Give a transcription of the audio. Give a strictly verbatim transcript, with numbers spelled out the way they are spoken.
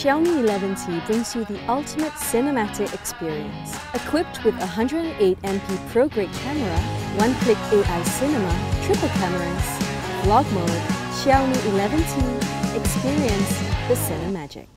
Xiaomi eleven T brings you the ultimate cinematic experience. Equipped with one hundred eight megapixel pro-grade camera, one-click A I cinema, triple cameras, vlog mode, Xiaomi eleven T, experience the cinemagic.